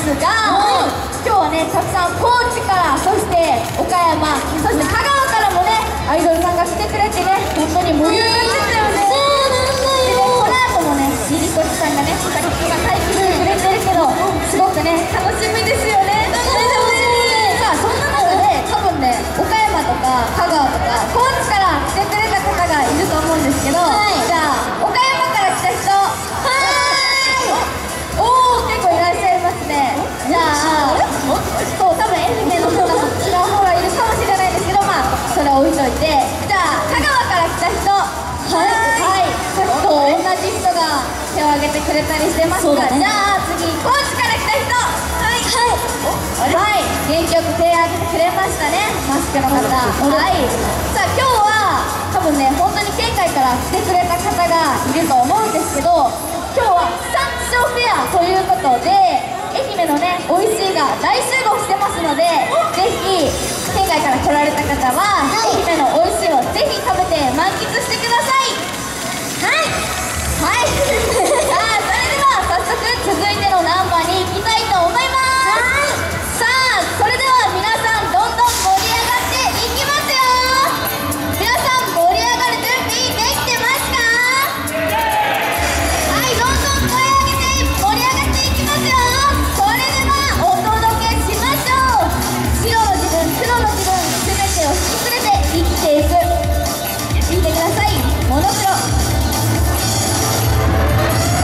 ますが、今日はねたくさん高知からそして岡山そして香川からもねアイドルさんが来てくれてね本当に盛り上がってたよね。でねこの後もねリリコチさんがねまた曲が帰ってきてくれてるけどすごくね楽しみですよね。さあそんな中で多分ね岡山とか香川とか高知から来てくれた方がいると思うんですけど、じゃあ岡山から来た人、おお結構いらっしゃいますね。じゃあそう多分愛媛の方も違う方がいるかもしれないですけど、まあそれ置いといて、じゃあ香川から来た人、はい、さっきと同じ人が手を挙げてくれたりしてますが、じゃあ次高知から来た人、はい元気よく手を挙げてくれましたね、マスクの方。はい、さあ今日は多分ね本当に県外から来てくれた方がいると思うんですけど、今日は山椒フェアということで愛媛のね美味しいが大集合してますので、ぜひ県外から来られた方は愛媛の美味しいをぜひ食べて満喫してください。はい、さあそれでは早速続いてのナンバーに行きたいと思います。さあそれでは皆さんどんどん盛り上がっていきますよ。皆さん盛り上がる準備できてますか？はい、どんどん声上げて盛り上がっていきますよ。それではお届けしましょう。白の自分黒の自分全てを引き連れて生きていく。聞いてください、モノクロ。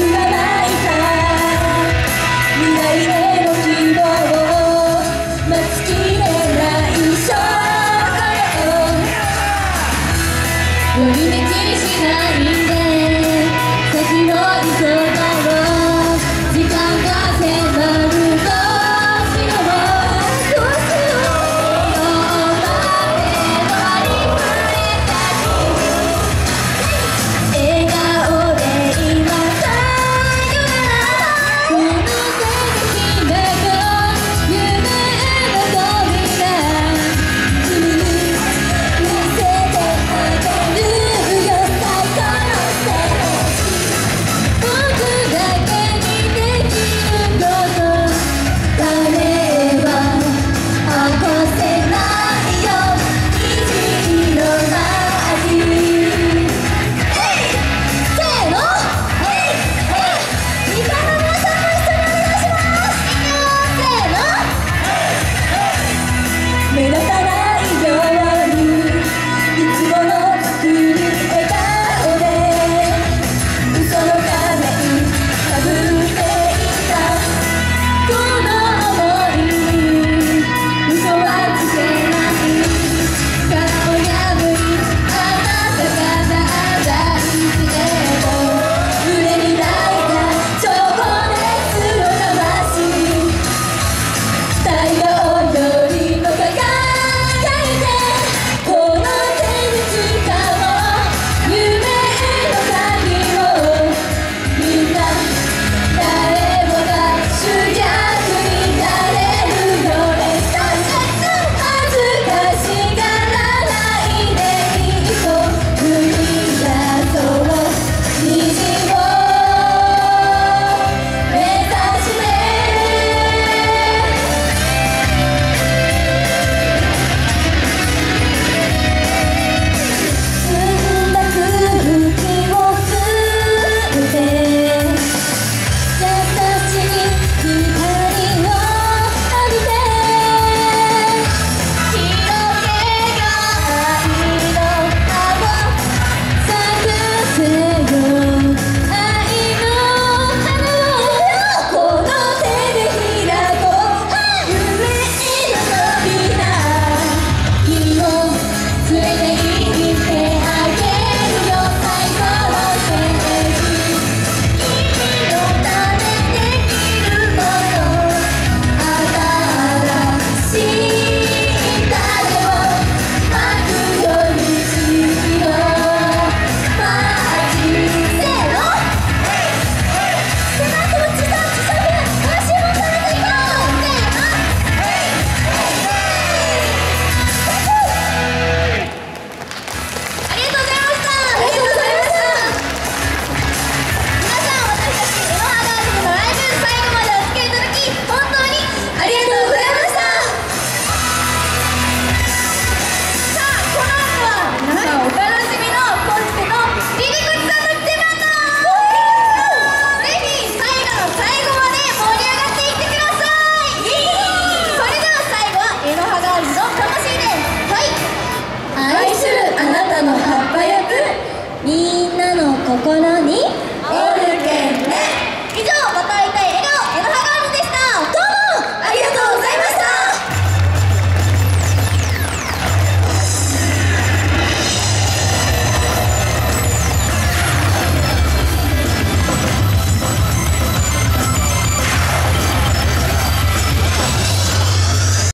くはないか未来の